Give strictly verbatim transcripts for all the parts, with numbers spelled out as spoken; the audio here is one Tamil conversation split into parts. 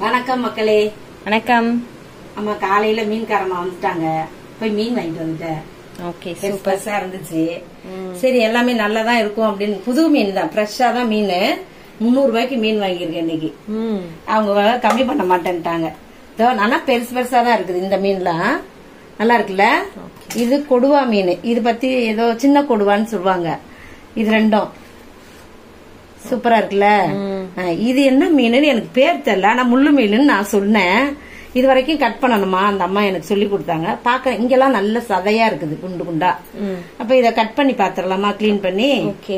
வணக்கம் மக்களே. வணக்கம். அம்மா காலையில மீன்காரமா வந்துட்டாங்க. போய் மீன் வாங்கிட்டு வந்துட்டேன். ஓகே, சூப்பர்ஸா இருந்துச்சு. சரி, எல்லாமே நல்லாதான் இருக்கும் அப்படின்னு. புது மீன் தான், ஃப்ரெஷ்ஷா தான் மீன். முன்னூறு ரூபாய்க்கு மீன் வாங்கியிருக்கேன் இன்னைக்கு. அவங்க கம்மி பண்ண மாட்டேன்ட்டாங்க. ஆனா பெருசு பெருசா தான் இருக்குது இந்த மீன்லாம். நல்லா இருக்குல்ல. இது கொடுவா மீன். இது பத்தி ஏதோ சின்ன கொடுவான்னு சொல்லுவாங்க. இது ரெண்டும் சூப்பரா இருக்குல்ல. இது என்ன மீன் எனக்கு பேர் தெரியல, ஆனா முள்ளு மீன் நான் சொன்னேன். இது வரைக்கும் கட் பண்ணணுமா அந்த அம்மா எனக்கு சொல்லி கொடுத்தாங்க. பாக்க இங்கெல்லாம் நல்ல சதையா இருக்குது, குண்டு குண்டா. அப்ப இத கட் பண்ணி பாத்திரலாமா, கிளீன் பண்ணி. ஓகே.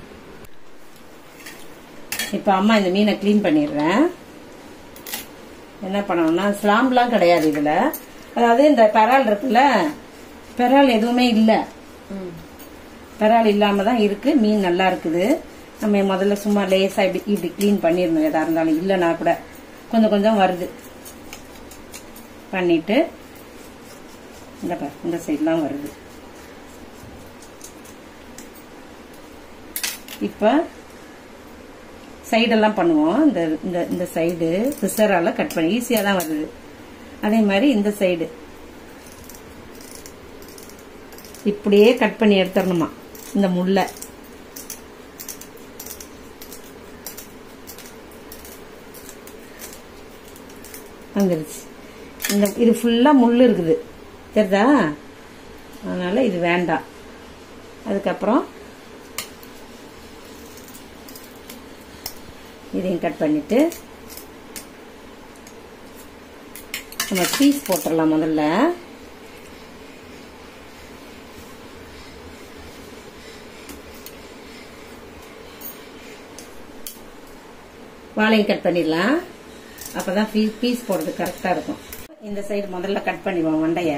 இப்ப அம்மா இந்த மீனை கிளீன் பண்ணிடுறேன். என்ன பண்ணணும்னா ஸ்லாம்லாம் கிடையாது இதுல. அதாவது இந்த பெரால் இருக்குல்ல, பெரால் எதுவுமே இல்ல. பெரால் இல்லாம தான் இருக்கு. மீன் நல்லா இருக்குது. நம்ம முதல்ல சும்மா லேசா இப்படி இப்படி கிளீன் பண்ணிடணும். எதா இருந்தாலும் இல்லைன்னா கூட கொஞ்சம் கொஞ்சம் வருது. பண்ணிட்டு இந்த இந்த சைட்லாம் வருது. இப்ப சைடெல்லாம் பண்ணுவோம். இந்த இந்த சைடு சிசரால கட் பண்ணி ஈஸியா தான் வருது. அதே மாதிரி இந்த சைடு இப்படியே கட் பண்ணி எடுத்துடணுமா இந்த முள்ளை. வந்துருச்சு. இந்த இது ஃபுல்லா முள்ளு இருக்குது, தெரியுதா? அதனால இது வேண்டாம். அதுக்கப்புறம் இதையும் கட் பண்ணிட்டு நம்ம பீஸ் போட்டுடலாம் முதல்ல. வாழையும் கட் பண்ணிடலாம். அப்பதான் பீஸ் போடுறது கரெக்டா இருக்கும். இந்த சைடு முதல்ல கட் பண்ணிடுவோம் மண்டைய.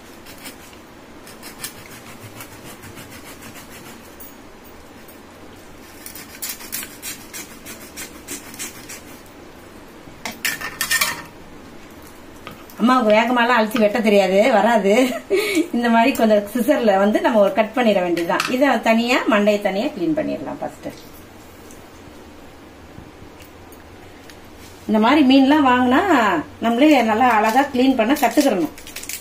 அம்மாவுக்கு வேகமாலாம் அழிச்சு வெட்ட தெரியாது, வராது. இந்த மாதிரி கொஞ்சம் சிசர்ல வந்து நம்ம ஒரு கட் பண்ணிட வேண்டியதுதான். இதை தனியா மண்டையை தனியா கிளீன் பண்ணிடலாம் ஃபர்ஸ்ட். இந்த மாதிரி மீன்லாம் வாங்கினா நம்மளே நல்லா அழகா கிளீன் பண்ண கத்துக்கிறணும்.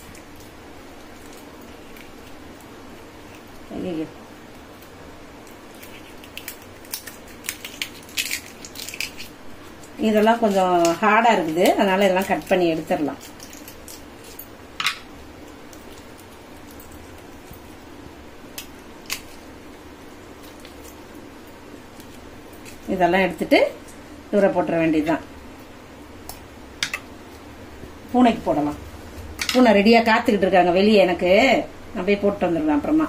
இதெல்லாம் கொஞ்சம் ஹார்டா இருக்குது, அதனால இதெல்லாம் கட் பண்ணி எடுத்துடலாம். இதெல்லாம் எடுத்துட்டு தூர போட்டுற வேண்டியதுதான். பூனைக்கு போடலாம். பூனை ரெடியா காத்துக்கிட்டு இருக்காங்க வெளியே. எனக்கு அப்படியே போட்டு வந்துடலாம் அப்புறமா.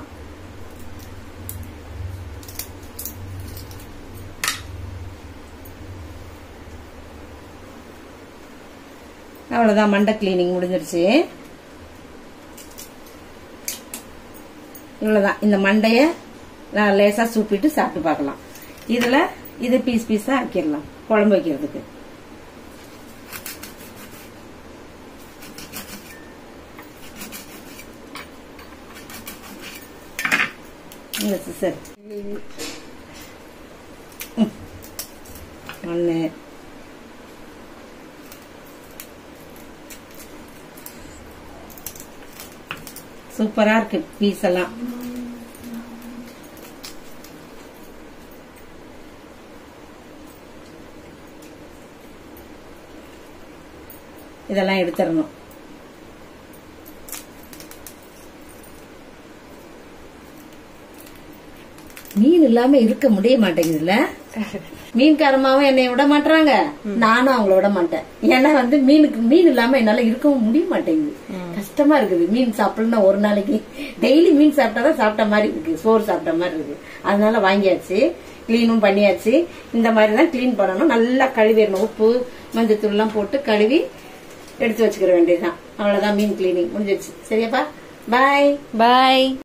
அவ்வளவுதான், மண்டை கிளீனிங் முடிஞ்சிருச்சு. இவ்வளவுதான். இந்த மண்டைய லேசா சூப்பிட்டு சாப்பிட்டு பார்க்கலாம். இதுல இது பீஸ் பீஸா ஆக்கிடலாம் குழம்பு வைக்கிறதுக்கு. இந்த சிசர் ஒண்ணு, சூப்பரா இருக்கு பீஸ் எல்லாம். இதெல்லாம் எடுத்துடணும். மீன் இல்லாம இருக்க முடிய மாட்டேங்குதுல்ல. மீன்காரமாவும் என்னை விட மாட்டாங்க, நானும் அவங்கள விட மாட்டேன். ஏன்னா வந்து மீனுக்கு மீன் இல்லாம என்னால இருக்கவும் முடிய மாட்டேங்குது. கஷ்டமா இருக்குது. மீன் சாப்பிடணும்னா ஒரு நாளைக்கு டெய்லி மீன் சாப்பிட்டாதான் சாப்பிட்ட மாதிரி இருக்கு, சோறு சாப்பிட்ட மாதிரி இருக்கு. அதனால வாங்கியாச்சு, கிளீனும் பண்ணியாச்சு. இந்த மாதிரிதான் கிளீன் பண்ணணும். நல்லா கழுவிடணும். உப்பு மஞ்சத்தூள் எல்லாம் போட்டு கழுவி எடுத்து வச்சுக்கிற வேண்டியதுதான். அவ்வளவுதான், மீன் கிளீனிங் முடிஞ்சிருச்சு. சரியாப்பா, பாய் பாய்.